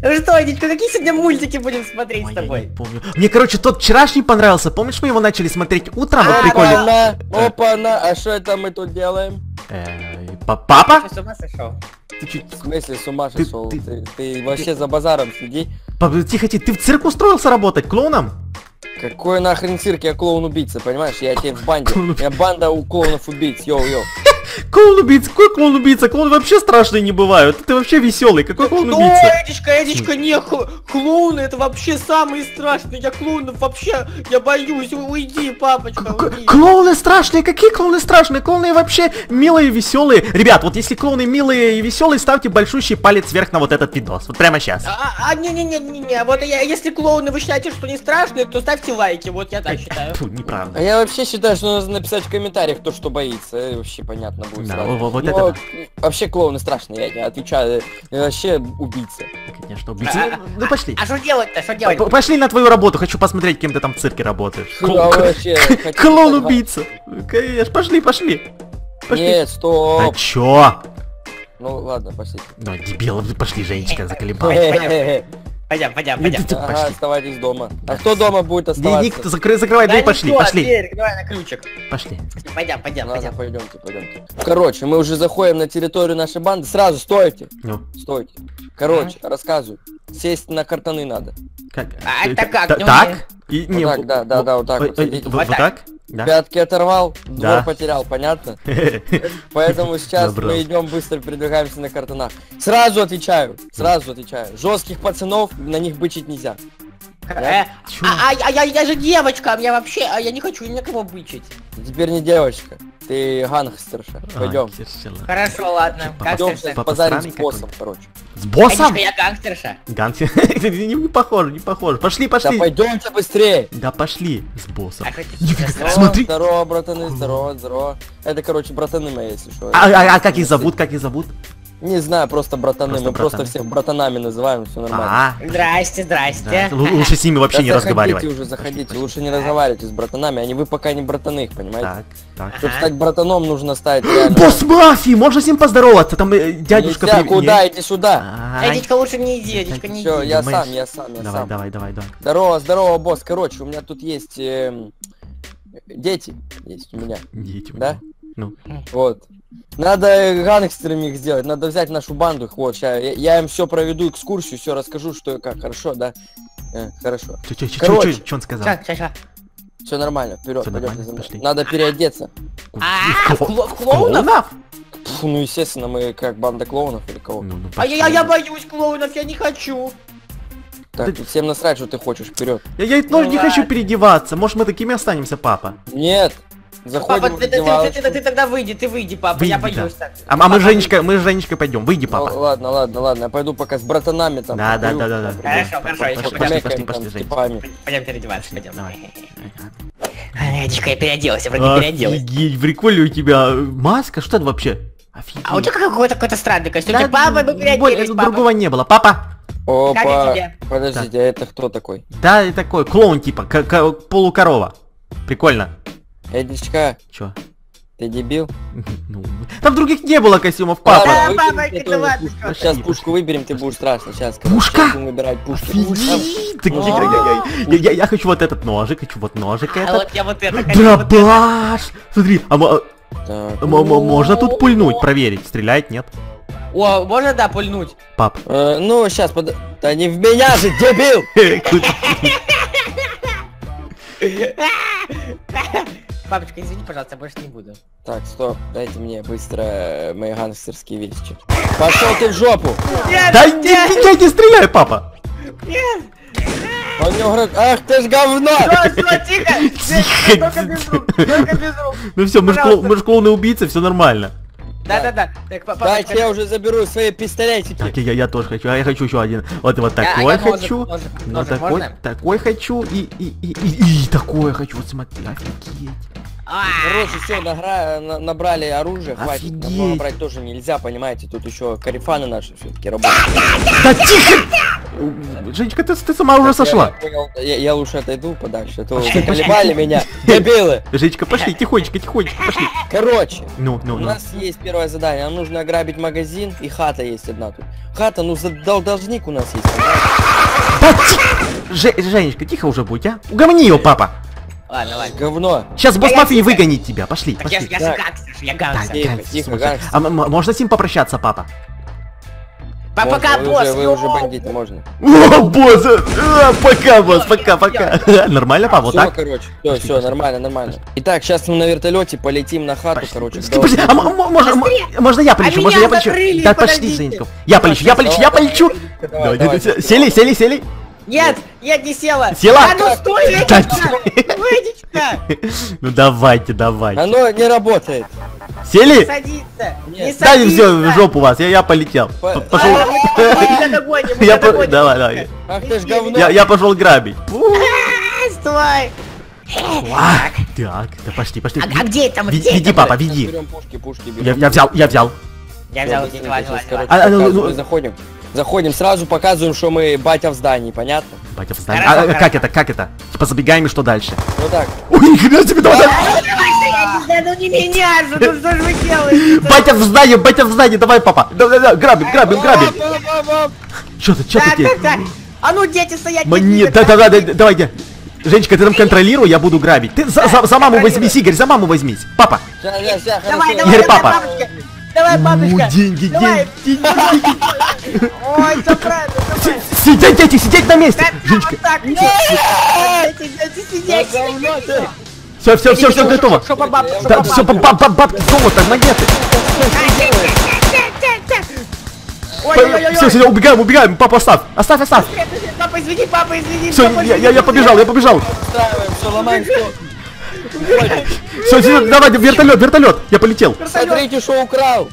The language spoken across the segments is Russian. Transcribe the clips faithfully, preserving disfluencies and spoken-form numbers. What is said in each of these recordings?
Что, Дичка, какие сегодня мультики будем смотреть Ой, с тобой? я не помню. Мне, короче, тот вчерашний понравился. Помнишь, мы его начали смотреть утром? Вот прикольно. Опа-на, опа-на, а что это мы тут делаем? Э, па- Папа? Ты с ума сошел? Ты чуть... В смысле с ума Ты- сошел? ты- Ты, ты вообще за базаром следи. Папа, тихо, тихо, ты в цирк устроился работать клоуном? Какой нахрен цирк, я клоун-убийца, понимаешь? Я тебе в банде. Клоун- Я банда у клоунов-убийц, йоу-йоу. Клоун-убийца? Какой клоун-убийца? Клоуны вообще страшные не бывают. Ты вообще веселый. Какой Что, клоун-убийца? Эдичка, Эдичка, не, хл- клоуны это вообще самые страшные. Я клоунов вообще, я боюсь. У- Уйди, папочка, К- уйди. Клоуны страшные? Какие клоуны страшные? Клоуны вообще милые и веселые. Ребят, вот если клоуны милые и веселые, ставьте большущий палец вверх на вот этот видос. Вот прямо сейчас. А, а, не-не-не-не-не, вот я, если клоуны вы считаете, что не страшные, то ставьте лайки, вот я так считаю. Фу, А неправда. я вообще считаю, что нужно написать в комментариях, кто что боится. э, Вообще понятно будет Да, сразу. во- вот Но это да. вообще клоуны страшные, я тебе отвечаю. Я вообще убийца. Конечно, убийца. Ну пошли. А что делать-то, что делать? П- Пошли на твою работу, хочу посмотреть, кем ты там в цирке работаешь. А Клоун- вообще, хотите Клоун-убийца. Конечно, пошли, пошли. Пошли. Нет, стоп. А чё? Ну ладно, пошли. Ну, дебил, пошли, Женечка, заколебал. Хе-хе-хе. Пойдем, пойдем, Иди пойдем. ты, Ага, пошли. оставайтесь дома. А кто дома будет Не, оставаться? никто, закрой, закрывай Да дверь, пошли, никто, пошли. дверь, давай на ключик. Пошли. Пойдем, пойдем, Ладно, пойдем. пойдемте, пойдемте. Короче, мы уже заходим на территорию нашей банды. Сразу стойте, Ну, стойте. Короче, рассказываю. Сесть на картаны надо. как? А Э, это как? та- Не Так? умею. И, Вот так, да, да, да, вот так Ой, вот ой, садитесь. Вот Вот вот так? Да. Пятки оторвал, Да. двор потерял, понятно? Поэтому сейчас Забрал. мы идем быстро передвигаемся на картонах. Сразу отвечаю, сразу отвечаю. Жестких пацанов, на них бычить нельзя. Э, Чё? А, а, а я, я же девочка, а я вообще, а я не хочу никого бычить. Ты теперь не девочка, ты гангстерша. А, Пойдем. кишела. Хорошо, ладно. Папа, Идем Гангстерша. сейчас Папа позарим с странный боссом, короче. С боссом? Эдичка, я гангстерша. Ганси. Не не похоже, не похоже. Пошли, Да пошли. пойдемте быстрее. Да пошли с боссом. А что ты Нифига, сейчас- смотри. Здорово, братаны, здорово, здорово. Это, короче, братаны мои, если что. А, а- а как их зовут, как их зовут? Не знаю, просто братаны. Просто Мы просто братаны. всех братанами называем, все нормально. А, Здрасте, здрасте. да. Л- лучше с ними вообще Да не заходите разговаривать. уже, заходите. Лучше не разговаривайте с братанами, они вы пока не братаны, их, понимаете? Так, так. Чтобы Ага. стать братаном, нужно стать реально. Босс мафии, можно с ним поздороваться? Там э, дядюшка... Нельзя, при- куда? не- Иди сюда. Ай, Эдичка, лучше не иди, Эдичка, не Все, иди. я думаешь? сам, я сам, я Давай, сам. давай, давай, давай. Здорово, здорово, босс. Короче, у меня тут есть эм, дети. Есть у меня. Дети у Да? меня. Ну, Вот. Надо э, гангстерами их сделать, надо взять нашу банду. Вот, ща, я, я им все проведу, экскурсию, все расскажу, что и как. Хорошо, да? Э, хорошо. чё, чё, чё, Короче. чё, чё он сказал? Ща, ща, ща. Все нормально, вперед, Всё пойдем. нормально, пошли. Надо переодеться. А, В в кло- кло- в в клоунов? клоунов? Фу, ну естественно, мы как банда клоунов или кого. Ну, ну, А я, я, я пошли. боюсь клоунов, я не хочу. Так, тут всем насрать, что ты хочешь, вперед. Я, я тоже не Ну, хочу ладно. переодеваться. Может, мы такими останемся, папа? Нет, Папа, заходим в ты, ты- ты- раздевалочку. ты- ты тогда выйди, ты выйди, папа, я Выйди, боюсь да. так. А, а мы Папа, с Женечкой, мы с Женечкой пойдем. Выйди, Ну, папа. ладно, ладно, ладно, я пойду пока с братанами там. Да, да, покурю, да, да, да. там, Хорошо, хорошо, Пошли, я пошли, сейчас пошли, покумекаем пошли, там с Жень. типами. Пойдем переодеваться, пойдем. Давай. Эдичка, я переоделась, я вроде переоделась. Офигеть, прикольно у тебя маска, что это вообще? Офигеть. А у тебя какой-то какой-то странный костюм. Да, Папа, мы более- переоделись, папа. другого не было. Папа! Опа, Как тебе? подождите, а это кто такой? Да, и такой клоун типа, к- к- полукорова. Прикольно. Эдичка, Чё? ты дебил? Ну, там других не было костюмов, папа. Да, Выберем папа, тебе это тоже ладно, пушку. всё. Сейчас Пошли, пушку выберем, ты будешь страшно. Сейчас. Пушка? Сейчас будем выбирать пушки. Офигеть! Так, Ну, я, я- пушка. я- я- я хочу вот этот ножик, хочу вот ножик А этот. вот я вот это хочу. вот это. Дробаш! Смотри, а мо- Так. м- м- можно тут пульнуть, проверить, стреляет, нет? О, можно, да, пульнуть? Пап. Э, ну, сейчас, под... Да не в меня же, дебил! Папочка, извини, пожалуйста, больше не буду. Так, стоп, дайте мне быстро э, мои гангстерские вещи. Пошел ты в жопу! Нет, Да нет, не, я не стреляй, папа! нет. Он мне угрожает. Ах ты ж говно! Всё, всё, тихо. Тихо. Только без рук, только без рук. Ну все, мы же Пожалуйста. мы ж клоуны-убийцы, все нормально. Да-да-да. Так, па- Дайте папочка, я уже заберу свои пистолетики. Так, я, я тоже хочу, а я хочу еще один. Вот, вот Я- а такой я ножик, хочу. ножик, Ну, ножик такой, можно? такой хочу и, и, и, и, и такой хочу. Вот смотри, офигеть. А, Короче, все, награ... на- набрали оружие, хватит. Офигеть. Много брать тоже нельзя, понимаете, тут еще карифаны наши все-таки работают. Да тихо! Женечка, ты, ты сама уже сошла. Я, понял, я, я лучше отойду подальше, а то вы заколебали меня, дебилы. Женечка, пошли, тихонечко, тихонечко, пошли. Короче, Ну, ну, у ну. нас есть первое задание, нам нужно ограбить магазин, и хата есть одна тут. Хата, ну, за- дол- должник у нас есть. Да ти- Же- Женечка, тихо уже будь, а? Угомони его, папа. Ладно, ладно. Говно. Сейчас босс Да я мафии тебя- выгонит тебя. Пошли, Так я, пошли. я же Так. гангстер, я Да, гангстер. Тихо, гангстер, тихо, слушай. гангстер. А м- м- можно с ним попрощаться, папа? Па- Пока, Можно, вы босс. уже, вы йоу. уже бандиты, можно. О, босс! а, Пока, босс, пока, пока. Нормально, папа, вот Все, так? короче, все, все, нормально, нормально. Итак, сейчас мы на вертолете полетим на хату, короче. к Подожди, а м- м- можно, м- можно я полечу, А можно я меня полечу? закрыли, Да пошли, подождите. Женечка. Я полечу, я полечу, я полечу. Давай, Давай, давай, давай, давай. Сели, сели, сели. Нет, нет, не села. Села? А ну стой, Да Эдичка. Выйдите. Ну давайте, давайте. Оно не работает. Сели? Садиться. Не Нет. Да, все, садиться. в жопу вас, я, я полетел. По- П- Пошел. А, мы тебя догоним, мы Я тебя по- догоним. Давай, давай. Ах ты ж говно. Я, я пошел грабить. А, Стой. А, Так, да пошли, пошли. А, а где там? Ви- где Веди, это? папа, Сейчас веди. берем пушки, пушки берем. Я, я взял, я взял. Я взял, Всё, давай, быстренько, давай, сейчас, давай. короче, А, ну, показываю, ну. заходим. Заходим, сразу показываем, что мы батя в здании, понятно? Батя в здании. Хорошо, А, как хорошо. это, как это? Типа забегаем и что дальше? Ну так. Ой, ни хрена себе, давай, давай. Да ну не меня же, ну что же вы делаете? Батя в здании, батя в здании, давай, папа. Давай, давай, грабим, грабим, грабим. Что ты, что Так, ты? так, так. А ну дети стоять. Мне, да, да, да, да, давай, я. Женечка, ты там контролируй, я буду грабить. Ты за, за, за маму возьмись, Игорь, за маму возьмись. Папа. Сейчас, сейчас, сейчас, Давай, хорошо. давай, Игорь, давай, папа. бабушка. Давай, бабушка. У, деньги, Давай. деньги, деньги. Ой, все правильно, давай. Сидеть, дети, сидеть на месте. Да, Женечка, вот так. Дети, дети, сидеть. все, все, все, все готово. Что по бабке, что Да, по все, бабке. баб, баб, баб, золото, монеты. Ой-ой-ой-ой. Все, все, убегаем, убегаем. Папа, оставь, оставь, оставь. Папа, извини, папа, извини. Все, папа, я, я, извини. я побежал, я побежал. Устраиваем, все, ломаем, все. Все, все, давай, вертолет, вертолет. Я полетел. Смотрите, что украл.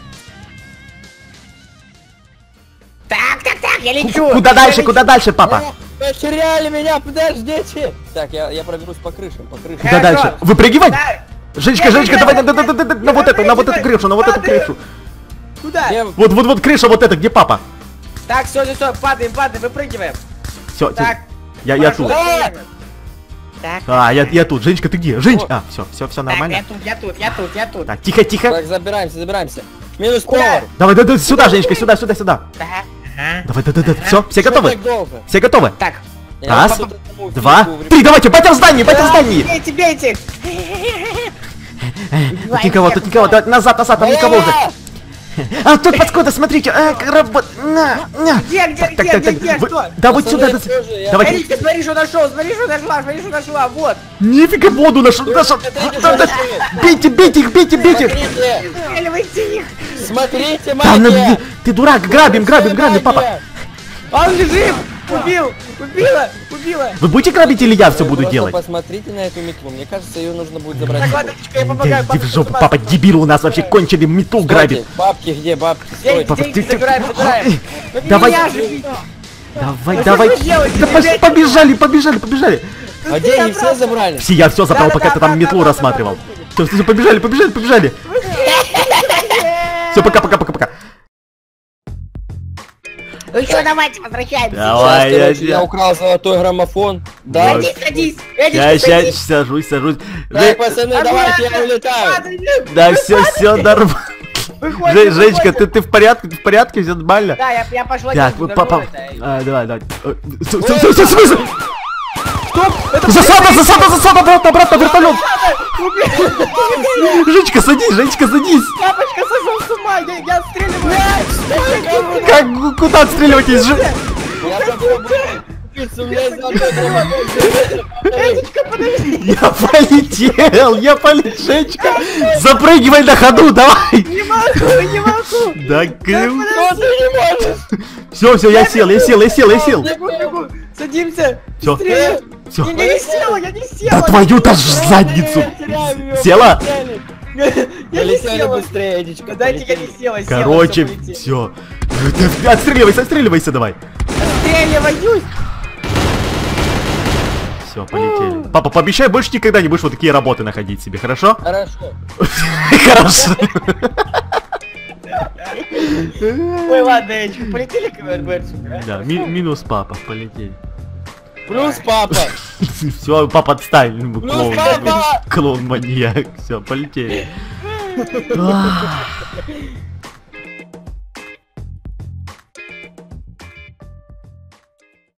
Так, так, так, я лечу. Куда Я дальше, лечу. куда дальше, папа? Потеряли меня, подождите. Так, я, я проберусь по крышам, по крышам. Куда Хорошо. дальше? Выпрыгивать? Да. Женечка, Женечка, давай на, на, на, на, на вот эту, на вот эту крышу, на вот эту крышу. Куда? Я- Вот, вот, вот крыша вот эта, где папа? Так, все, все, все, падаем, падаем, выпрыгиваем. Все, Так. я, я Хорошо, тут. выпрыгиваем. Так, А, я, я тут. Женечка, ты где? Женч, а, все, все, все так, я нормально. тут, я тут, я тут, я тут. Так, тихо, тихо. Так, забираемся, забираемся. Минус Куда? повар. Давай, да, да, сюда, Женечка, сюда, сюда, сюда. Так, ага. Давай, да, да, да, все, все Что готовы? так долго? Все готовы? Так, Я Раз, по одному два, фигу в три, давайте, батя в здании, батя в здании. бейте, бейте. Тут никого, тут никого, давай, назад, назад, там никого уже. А, тут подскода, смотрите, а, как работ... На, на. Где, где, Так, где, так, где, так, где, вы- что? Да вот Пацаны, сюда, да, тоже, я- давайте. Смотрите, смотри, что нашел, смотри, что нашла, смотри, что нашла, вот. Нифига воду нашу, нашу. Смотрите, Да, да, что Бейте, бейте их, бейте, бейте. Смотрите, Стреливайте их. смотрите, Да, ну, магия. ты дурак, грабим, грабим, грабим, папа. Он жив. Убил, убила, убила. Вы будете грабить или я все буду Просто делать? посмотрите на эту метлу. Мне кажется, ее нужно будет забрать. Так, ладно, я Да помогаю. иди в жопу, папа, дебил у нас вообще кончили, метлу Стойте, грабит. бабки где, бабки? Деньги, Стойте. Папа, деньги ты- забираем, забираем. Ну, не Давай. меня же бить. Давай, Ну, давай. что вы делаете, Да пошли, ребята? побежали, побежали, побежали. А деньги все забрали? Все, я все забрал, Да, пока да, ты да, там да, метлу да, да, рассматривал. да, Все, все, побежали, побежали, побежали. Все, пока, пока, пока, пока. Ну что, давайте, возвращаемся. Давай, Сейчас, я, короче, я я, украл золотой граммофон. Да. Садись, садись. я Эдичка, сейчас садись. сажусь, сажусь. Так, Жень- пацаны, давайте, я улетаю. Да, все, все нормально. Выходим, Жень- Женечка, выходим. ты, ты в порядке, ты в порядке, все нормально? Да, я, я пошла. Так, деньги папа, верну, это. а, давай, давай. Все, все, все, все, все. Стоп, это Засада, засада, засада, обратно, обратно, вертолет. Женечка, садись, Женечка, садись. Папочка сошел с ума, я, я отстреливаю. Как, куда отстреливаетесь? Же- Я попробую купиться, у меня есть золотой граммофон. Эдичка, подожди. Я полетел, я полетел, Женечка. Запрыгивай на ходу, давай. Не могу, не могу. Да, круто. Что ты не можешь? Все, все, я сел, я сел, я сел, я сел. Бегу, бегу. Садимся. Всё. Быстрее. Все. Я не села, я не села. Да твою-то ж задницу. Села? Я не Полетели села. быстрее, Эдичка. Да дайте я не полетели. села, села. Короче, всё, полетели. все. Отстреливайся, отстреливайся давай. Отстреливаюсь. Все, полетели. Папа, пообещай, больше никогда не будешь вот такие работы находить себе, хорошо? Хорошо. Хорошо. Ой, ладно, Эчка, полетели к Берсу, да? Да, ми- минус папа, полетели. Плюс папа. Все, папа отстань, ну, Плюс клоун, папа. клоун маньяк, все, полетели. Ах.